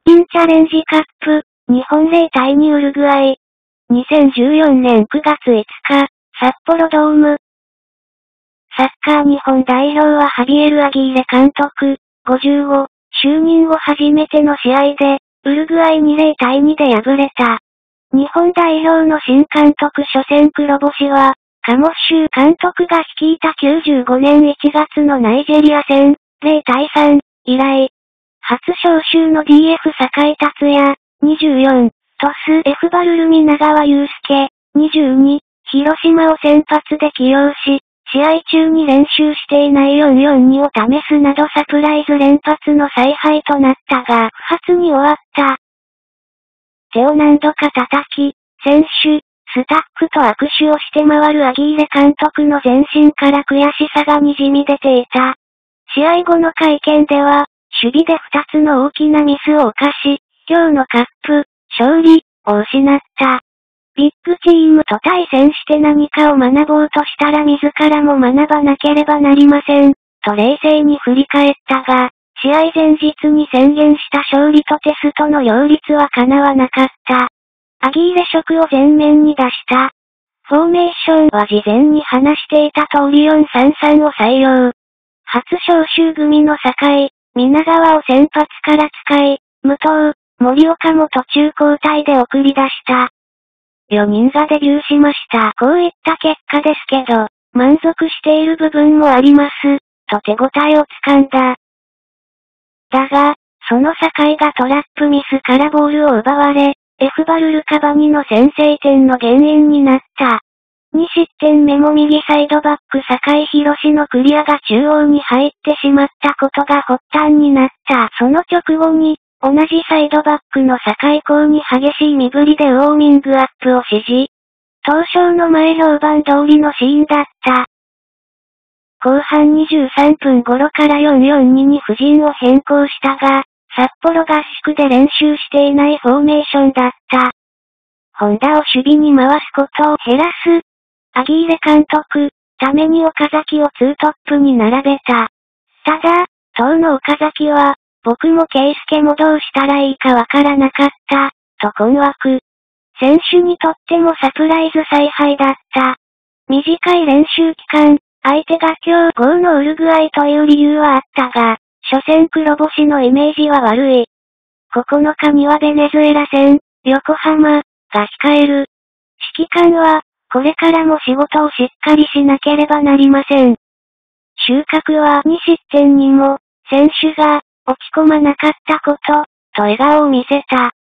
ンチャレンジカップ、日本0対2ウルグアイ。2014年9月5日、札幌ドーム。サッカー日本代表はハビエル・アギーレ監督、55、就任後初めての試合で、ウルグアイに0対2で敗れた。日本代表の新監督初戦黒星は、カモッシュ監督が率いた95年1月のナイジェリア戦、0対3、以来。初招集の DF 坂井達也、24、トス F バルル皆川祐介、22、広島を先発で起用し、試合中に練習していない442を試すなどサプライズ連発の采配となったが、不発に終わった。手を何度か叩き、選手、スタッフと握手をして回るアギーレ監督の全身から悔しさが滲み出ていた。試合後の会見では、守備で2つの大きなミスを犯し、今日のカップ、勝利、を失った。ビッグチームと対戦して何かを学ぼうとしたら自らも学ばなければなりません、と冷静に振り返ったが、試合前日に宣言した勝利とテストの両立は叶わなかった。アギーレ色を前面に出した。フォーメーションは事前に話していた通り4-3-3を採用。初招集組の坂井、皆川を先発から使い、武藤、森岡も途中交代で送り出した。4人がデビューしました。こういった結果ですけど、満足している部分もあります、と手応えをつかんだ。だが、その坂井がトラップミスからボールを奪われ、F バルルカバニの先制点の原因になった。2失点目も右サイドバック坂井宏のクリアが中央に入ってしまったことが発端になった。その直後に、同じサイドバックの坂井高に激しい身振りでウォーミングアップを指示。東証の前評判通りのシーンだった。後半23分頃から442に布陣を変更したが、札幌合宿で練習していないフォーメーションだった。本田を守備に回すことを減らす。アギーレ監督、ために岡崎をツートップに並べた。ただ、当の岡崎は、僕も圭介もどうしたらいいかわからなかった、と困惑。選手にとってもサプライズ采配だった。短い練習期間、相手が強豪のウルグアイという理由はあったが、初戦黒星のイメージは悪い。9日にはベネズエラ戦、横浜、が控える。指揮官は、これからも仕事をしっかりしなければなりません。収穫は2失点にも、選手が、落ち込まなかったこと、と笑顔を見せた。